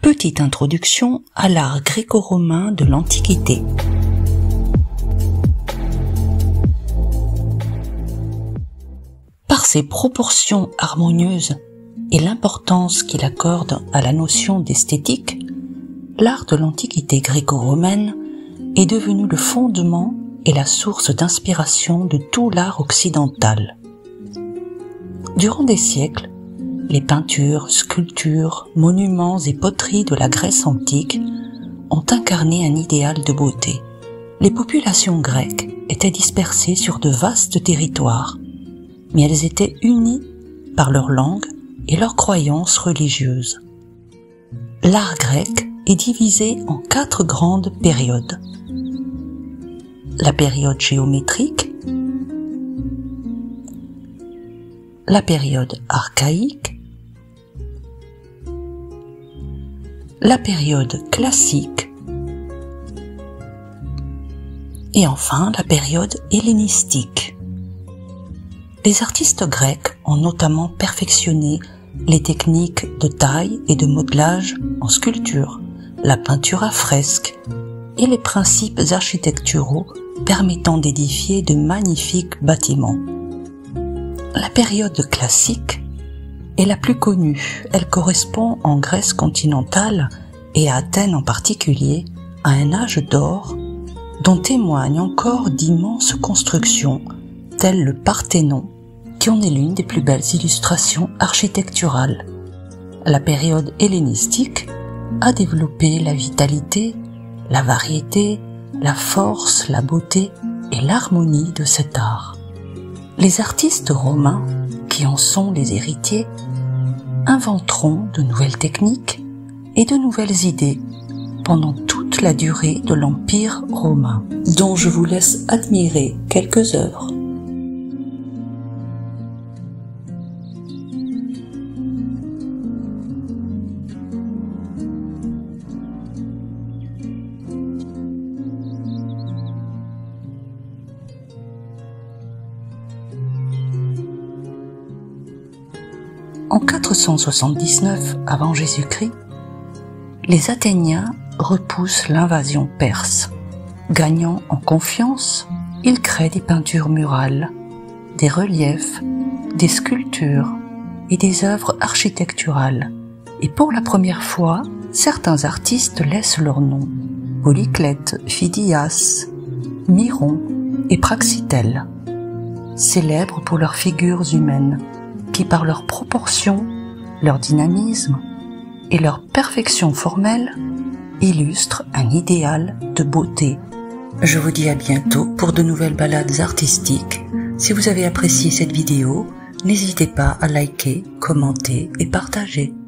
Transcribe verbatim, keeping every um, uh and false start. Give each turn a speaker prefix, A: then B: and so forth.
A: Petite introduction à l'art gréco-romain de l'Antiquité. Par ses proportions harmonieuses et l'importance qu'il accorde à la notion d'esthétique, l'art de l'Antiquité gréco-romaine est devenu le fondement et la source d'inspiration de tout l'art occidental. Durant des siècles, les peintures, sculptures, monuments et poteries de la Grèce antique ont incarné un idéal de beauté. Les populations grecques étaient dispersées sur de vastes territoires, mais elles étaient unies par leur langue et leurs croyances religieuses. L'art grec est divisé en quatre grandes périodes. La période géométrique, la période archaïque, la période classique et enfin la période hellénistique. Les artistes grecs ont notamment perfectionné les techniques de taille et de modelage en sculpture, la peinture à fresque et les principes architecturaux permettant d'édifier de magnifiques bâtiments. La période classique est la plus connue. Elle correspond en Grèce continentale et à Athènes en particulier à un âge d'or dont témoignent encore d'immenses constructions telles le Parthénon, qui en est l'une des plus belles illustrations architecturales. La période hellénistique a développé la vitalité, la variété, la force, la beauté et l'harmonie de cet art. Les artistes romains, qui en sont les héritiers, inventeront de nouvelles techniques et de nouvelles idées pendant toute la durée de l'Empire romain, dont je vous laisse admirer quelques œuvres. En quatre cent soixante-dix-neuf avant Jésus-Christ, les Athéniens repoussent l'invasion perse. Gagnant en confiance, ils créent des peintures murales, des reliefs, des sculptures et des œuvres architecturales. Et pour la première fois, certains artistes laissent leur nom: Polyclète, Phidias, Myron et Praxitèle, célèbres pour leurs figures humaines, qui par leurs proportions, leur dynamisme et leur perfection formelle illustrent un idéal de beauté. Je vous dis à bientôt pour de nouvelles balades artistiques. Si vous avez apprécié cette vidéo, n'hésitez pas à liker, commenter et partager.